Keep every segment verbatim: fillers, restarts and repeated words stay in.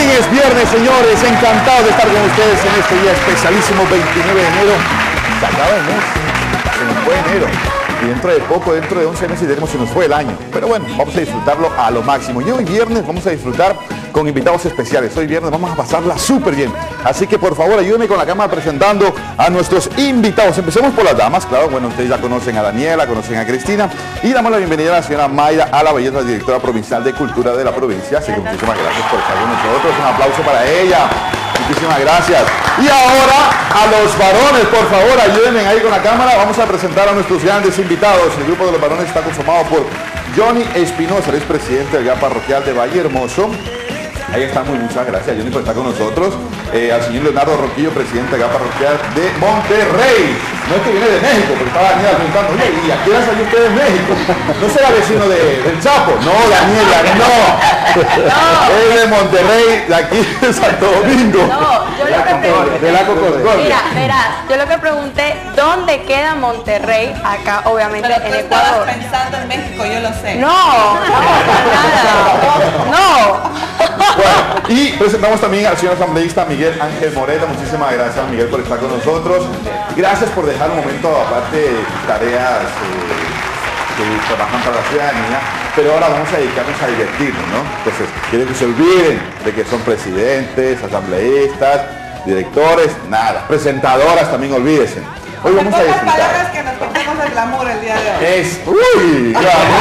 fin es viernes, señores. Encantado de estar con ustedes en este día especialísimo, veintinueve de enero. Se acaba el mes, se nos fue enero. Y dentro de poco, dentro de once meses, diremos se nos fue el año. Pero bueno, vamos a disfrutarlo a lo máximo. Y hoy viernes vamos a disfrutar con invitados especiales. Hoy viernes vamos a pasarla súper bien. Así que por favor ayúdenme con la cámara presentando a nuestros invitados. Empecemos por las damas, claro. Bueno, ustedes ya conocen a Daniela, conocen a Cristina. Y damos la bienvenida a la señora Mayra a la Belleza, directora provincial de Cultura de la provincia. Así que muchísimas gracias por estar con nosotros. Un aplauso para ella. Muchísimas gracias. Y ahora a los varones, por favor, ayúdenme ahí con la cámara. Vamos a presentar a nuestros grandes invitados. El grupo de los varones está conformado por Johnny Espinosa, el expresidente del G A Parroquial de Valle Hermoso. Ahí estamos, muchas gracias Johnny por estar con nosotros. Eh, al señor Leonardo Roquillo, presidente del G A Parroquial de Monterrey. No es que viene de México, porque estaba Daniela preguntando, oye, ¿y a qué hora salió usted de México? ¿No será vecino de, del Chapo? No, Daniela, no. no. Es de Monterrey, de aquí de Santo Domingo. No, yo lo que pregunté, de la Concordia. Mira, verás, yo lo que pregunté, ¿dónde queda Monterrey? Acá, obviamente, pero en tú Ecuador. estabas pensando en México, yo lo sé. No, no, para nada. No. Bueno, y presentamos también al señor asambleísta Miguel Ángel Moreta. Muchísimas gracias, Miguel, por estar con nosotros. Gracias por dejar un momento, aparte de tareas eh, que trabajan para la ciudadanía, pero ahora vamos a dedicarnos a divertirnos, ¿no? Entonces, quiero que se olviden de que son presidentes, asambleístas, directores, nada, presentadoras también olvídense. Hoy vamos a disfrutar. Palabras que nos contamos el glamour el día de hoy. Es, uy,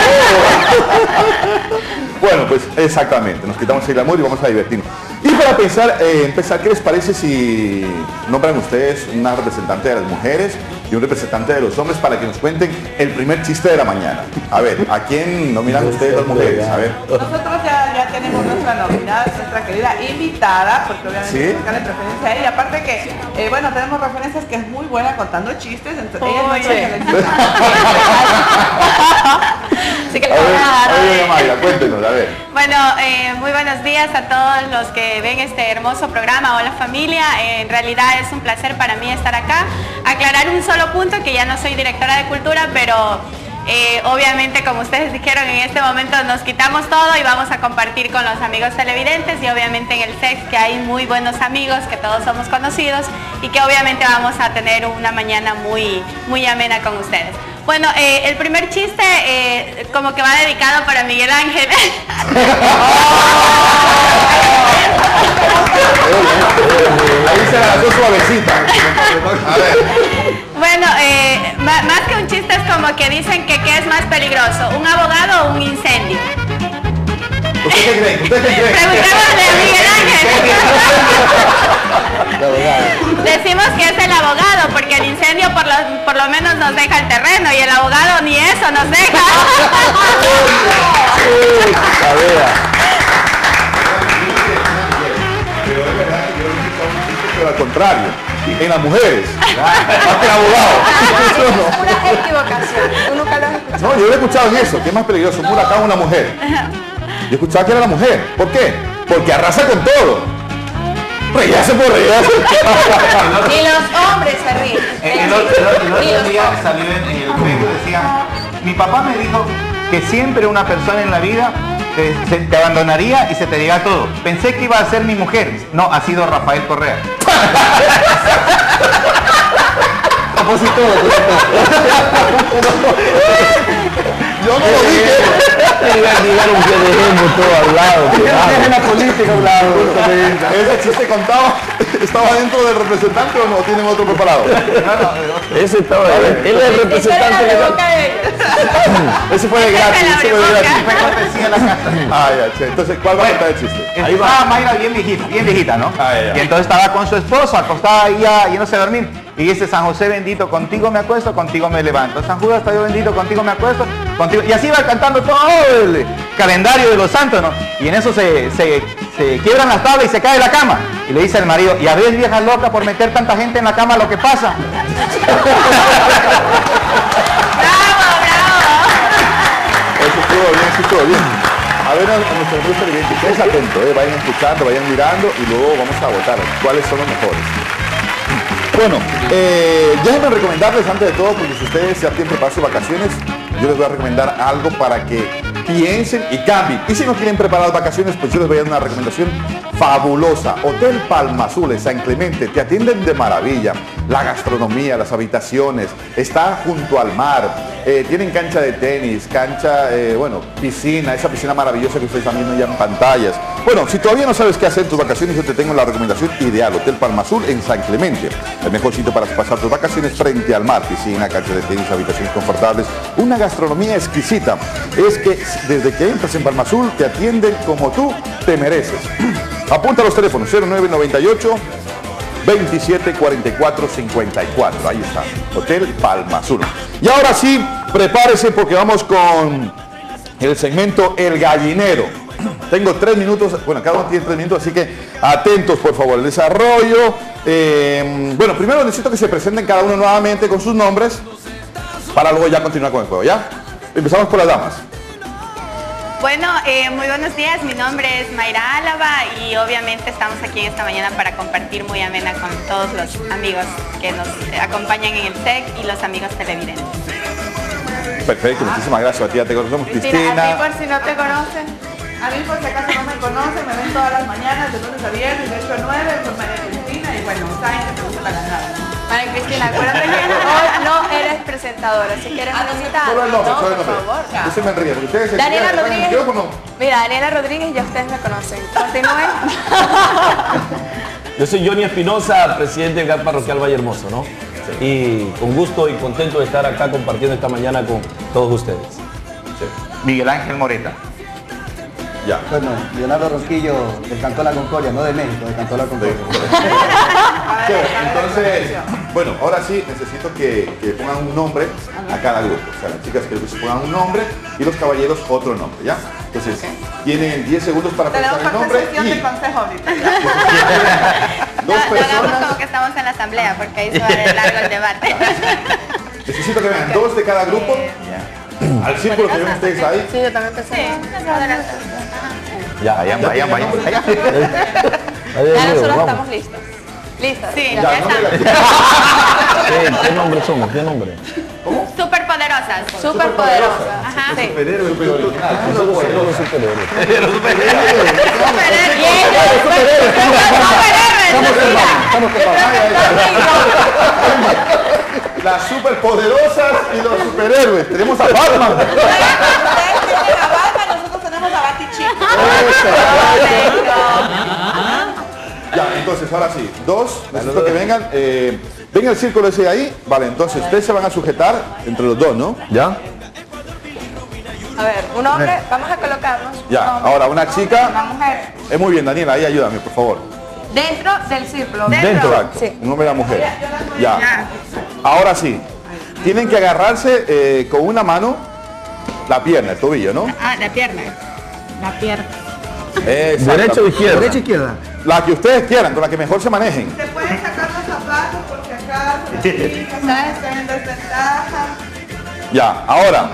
glamour. Bueno, pues exactamente, nos quitamos el glamour y vamos a divertirnos. Y para pensar, eh, empezar, ¿qué les parece si nombran ustedes una representante de las mujeres y un representante de los hombres para que nos cuenten el primer chiste de la mañana? A ver, ¿a quién nominan ustedes las mujeres? A ver. Nosotros ya, ya tenemos nuestra nominada, nuestra querida invitada, porque obviamente ¿sí? buscarle preferencia a ella. Aparte que, eh, bueno, tenemos referencias que es muy buena contando chistes, entonces ella es nuestra seleccionada. Así que A ver, a ver, Mayra, cuéntenos, a ver. Bueno, eh, muy buenos días a todos los que ven este hermoso programa. Hola familia, eh, en realidad es un placer para mí estar acá. Aclarar un solo punto, que ya no soy directora de cultura, pero eh, obviamente como ustedes dijeron, en este momento nos quitamos todo y vamos a compartir con los amigos televidentes y obviamente en el S E X que hay muy buenos amigos, que todos somos conocidos y que obviamente vamos a tener una mañana muy, muy amena con ustedes. Bueno, eh, el primer chiste eh, como que va dedicado para Miguel Ángel. Ahí se la lanzó suavecita. A ver. Bueno, eh, más, más que un chiste es como que dicen que ¿qué es más peligroso? ¿Un abogado o un incendio? ¿Usted qué cree? ¿Usted qué cree? Preguntémosle a Miguel Ángel. Decimos que es el abogado porque el incendio por lo, por lo menos nos deja el terreno y el abogado ni eso nos deja. A ver. Pero es verdad que yo he escuchado un chiste, pero al contrario, en las mujeres, más que el abogado. Es una equivocación. ¿Tú nunca lo has escuchado? No, yo lo he escuchado en eso, que es más peligroso, un huracán o una mujer. Yo escuchaba que era la mujer. ¿Por qué? Porque arrasa con todo. Reírse por reírse. Ni los hombres se ríen. El otro, el otro día salió en el Facebook, decía, mi papá me dijo que siempre una persona en la vida te, se, te abandonaría y se te diga todo. Pensé que iba a ser mi mujer. No, ha sido Rafael Correa. Compositor. Yo no lo dije. Llegar un pie de ejemplo todo al lado. En la política, un lado. ¿Ese chiste contado estaba dentro del representante o no tienen otro preparado? Ese estaba, él es el representante legal. Ese fue de gratis. Ese fue de gratis. Fue cortesía la casa. Ah, ya, che. Entonces, ¿cuál va a contar el chiste? Ahí estaba Mayra bien viejita, bien viejita, ¿no? Ah, ya. Y entonces estaba con su esposo, acostada ahí ya, yéndose a dormir. Y dice, San José bendito, contigo me acuesto, contigo me levanto. San Judas, Dios bendito, contigo me acuesto, contigo. Y así va cantando todo el calendario de los santos, ¿no? Y en eso se, se, se quiebran las tablas y se cae la cama. Y le dice al marido, ¿y a ver, vieja loca, por meter tanta gente en la cama lo que pasa? Eso estuvo bien, eso estuvo bien. A ver, a, a nuestros amigos televidentes, ustedes atentos, eh, vayan escuchando, vayan mirando y luego vamos a votar cuáles son los mejores. Bueno, eh, déjenme recomendarles antes de todo, porque si ustedes ya tienen preparadas sus vacaciones, yo les voy a recomendar algo para que piensen y cambien. Y si no tienen preparadas vacaciones, pues yo les voy a dar una recomendación fabulosa. Hotel Palma Azul en San Clemente, te atienden de maravilla. La gastronomía, las habitaciones, está junto al mar, eh, tienen cancha de tenis, cancha, eh, bueno, piscina, esa piscina maravillosa que ustedes también ven ya en pantallas. Bueno, si todavía no sabes qué hacer en tus vacaciones, yo te tengo la recomendación ideal, Hotel Palma Azul en San Clemente. El mejor sitio para pasar tus vacaciones frente al mar, piscina, cancha de tenis, habitaciones confortables, una gastronomía exquisita. Es que desde que entras en Palma Azul te atienden como tú te mereces. Apunta los teléfonos cero nueve noventa y ocho, veintisiete cuarenta y cuatro cincuenta y cuatro. Ahí está, Hotel Palma Azul. Y ahora sí, prepárese porque vamos con el segmento El Gallinero. Tengo tres minutos, bueno, cada uno tiene tres minutos, así que atentos por favor. El desarrollo, eh, bueno, primero necesito que se presenten cada uno nuevamente con sus nombres para luego ya continuar con el juego, ¿ya? Empezamos por las damas. Bueno, eh, muy buenos días, mi nombre es Mayra Álava y obviamente estamos aquí en esta mañana para compartir muy amena con todos los amigos que nos acompañan en el S E C y los amigos televidentes. Perfecto, muchísimas gracias a ti, ya te conocemos, Cristina. Cristina, a ti por si no te conocen. A mí por si acaso no me conocen, me ven todas las mañanas, de lunes a viernes, de ocho a nueve, por María Cristina, y bueno, saben que me gusta la ganada. María Cristina, acuérdate que hoy no eres presentadora, si quieres Ah, no, necesitar. Solo el nombre, solo el por nombre. favor. Yo se me ríe, porque ustedes se Daniela se- Rodríguez. ¿el micrófono? Mira, Daniela Rodríguez, ya ustedes me conocen. Continúen. Yo soy Johnny Espinosa, presidente del G A P Parroquial Valle Hermoso, ¿no? Y con gusto y contento de estar acá compartiendo esta mañana con todos ustedes. Miguel Ángel Moreta. Ya. Bueno, Leonardo Ronquillo del Cantón La Concordia, no de México, del Cantón La Concordia. Sí, entonces, bueno, ahora sí necesito que, que pongan un nombre a cada grupo. O sea, las chicas que se pongan un nombre y los caballeros otro nombre, ¿ya? Entonces, tienen diez segundos para Tenemos pensar el parte nombre sesión y de consejo ahorita. dos No, no hagamos personas. como que estamos en la asamblea porque ahí se va a ver largo el debate. Necesito que vengan dos de cada grupo al círculo que ven ustedes ahí. Sí, yo también pensé. Sí, adelante. Ya, Vayan, vayan, vayan. vayan. Ahí Ya hay nosotros vamos. estamos listos. ¿Listos? Sí, Ya, ya el nombre de la está. chica. ¿Qué, ¿Qué nombre somos? ¿Qué nombre? Superpoderosas. Súper poderosa. Ajá. Sí. Superhéroe, original. Nosotros somos los superhéroes. Estamos las superpoderosas y los superhéroes. Tenemos a Batman. Ustedes tienen a Batman, nosotros tenemos a Batichico. Ya, entonces ahora sí, dos, necesito que vengan, eh, venga el círculo ese ahí, vale, entonces ustedes se van a sujetar entre los dos, ¿no? ¿Ya? A ver, un hombre, vamos a colocarnos. Ya, un hombre, ahora una chica, una mujer. es muy bien, Daniela, ahí ayúdame, por favor. Dentro del círculo. Dentro. Exacto, Sí. un hombre y una mujer. Ya, Ya. ahora sí, tienen que agarrarse eh, con una mano la pierna, el tobillo, ¿no? Ah, la pierna. La pierna. Exacto. ¿Derecha o izquierda? Derecha, izquierda. La que ustedes quieran, con la que mejor se manejen. Se pueden sacar los zapatos porque acá se chicas, ¿sabes? Están en desventaja. Ya, ahora,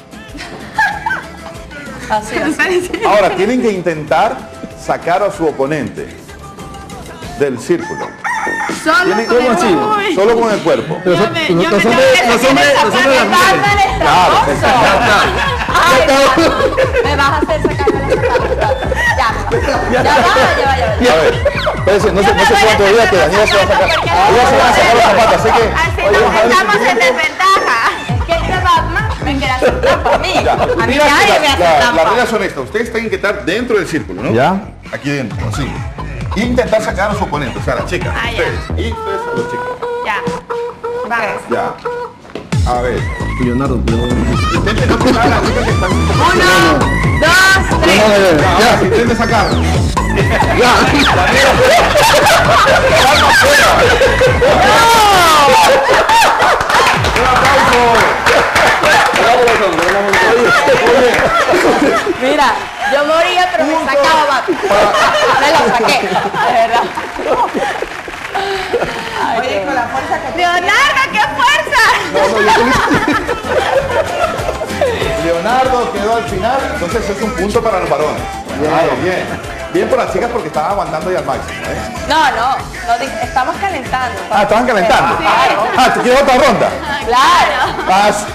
Así, así. ahora tienen que intentar sacar a su oponente del círculo. Tienen- ¿Cómo así? Solo con el cuerpo. Los Yo me- yo me hombres, tengo que los hombres, los hombres de las mujeres. Batman es Claro, tramposo. Ay, me vas a hacer sacarme los zapatos. Ya, ya va, ya va, ya va. A ver, espérense, no se, no se suban todavía que Daniela se va a sacar. Ella se va a sacar los zapatos, así que. Así Oye, no vamos a ver si estamos en tienen- desventaja. Es que este Batman me quiere hacer trampa a mí. Ya. A mí Mira que nadie la- me hace la- Las trampa. reglas son estas. Ustedes tienen que estar dentro del círculo, ¿no? ¿Ya? Aquí dentro, así. Y intentar sacar a su oponente, o sea, a la chica. Ah, ya. Ustedes. Y ustedes a los chicos. Ya. Vamos. Ya. A ver. Leonardo, Intenten no tocar a la chica que está. Uno, dos, tres. Ya, ahora sí, intenten sacarla. Ya. Daniela, fuera. Calma, fuera. Un aplauso. Mira, yo moría, pero me sacaba Batman. Me lo saqué, de verdad. Oye, con la fuerza que Leonardo, qué fuerza. No, no, yo Leonardo quedó al final, entonces es un punto para los varones. Claro, bien. Bien por las chicas porque estaban aguantando ya al máximo, ¿eh? No, no, no di- estamos calentando. Ah, estaban calentando. Claro. Ah, ¿te quieres otra ronda? Claro. Ah, sí.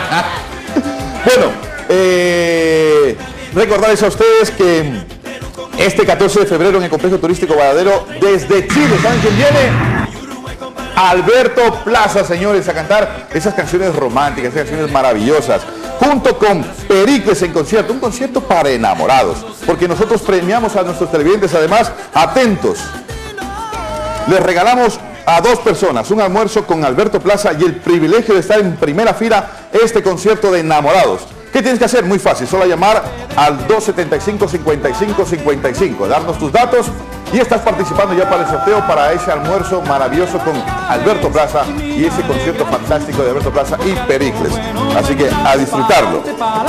Bueno, eh, recordarles a ustedes que Este catorce de febrero en el Complejo Turístico Varadero desde Chile. ¿Saben quién viene? Alberto Plaza, señores, a cantar esas canciones románticas, esas canciones maravillosas, junto con Pericles en concierto, un concierto para enamorados, porque nosotros premiamos a nuestros televidentes, además, atentos. Les regalamos a dos personas un almuerzo con Alberto Plaza y el privilegio de estar en primera fila este concierto de enamorados. ¿Qué tienes que hacer? Muy fácil, solo llamar al dos setenta y cinco, cincuenta y cinco cincuenta y cinco, darnos tus datos y estás participando ya para el sorteo para ese almuerzo maravilloso con Alberto Plaza y ese concierto fantástico de Alberto Plaza y Pericles. Así que a disfrutarlo.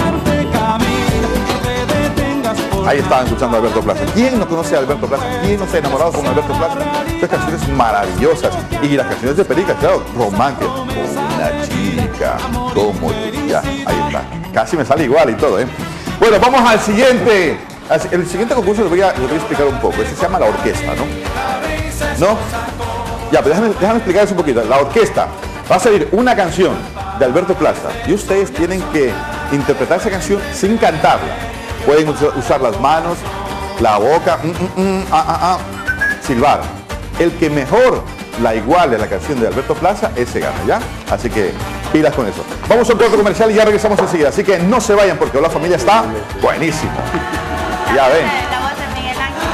Ahí estaban escuchando a Alberto Plaza. ¿Quién no conoce a Alberto Plaza? ¿Quién no se ha enamorado con Alberto Plaza? Estas canciones maravillosas. Y las canciones de Pericles, claro, románticas. Una chica, como ya. Ahí está. Casi me sale igual y todo, ¿eh? Bueno, vamos al siguiente. El siguiente concurso les voy a, les voy a explicar un poco. Este se llama La Orquesta, ¿no? ¿No? Ya, pero déjame, déjame explicarles un poquito. La orquesta va a salir una canción de Alberto Plaza y ustedes tienen que interpretar esa canción sin cantarla. Pueden usar las manos, la boca, mm, mm, mm, ah, ah, ah, silbar. El que mejor la iguale a la canción de Alberto Plaza, ese gana, ¿ya? Así que pilas con eso. Vamos a un corte comercial y ya regresamos enseguida. Así que no se vayan porque la familia está buenísimo. Ya ven. La voz de Miguel Ángel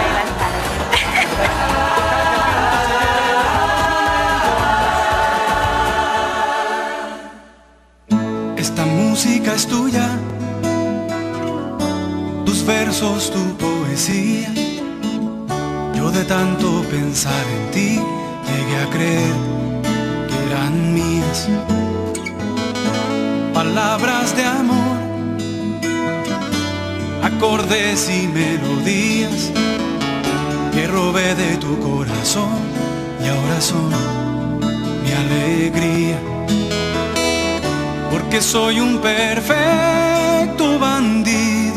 va a estar. Esta música es tuya, tus versos, tu poesía. Yo de tanto pensar en ti llegué a creer que eran mías. Palabras de amor, acordes y melodías que robé de tu corazón y ahora son mi alegría. Porque soy un perfecto bandido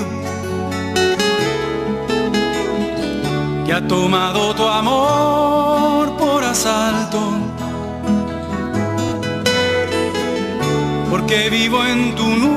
que ha tomado tu amor por asalto. Porque vivo en tu nube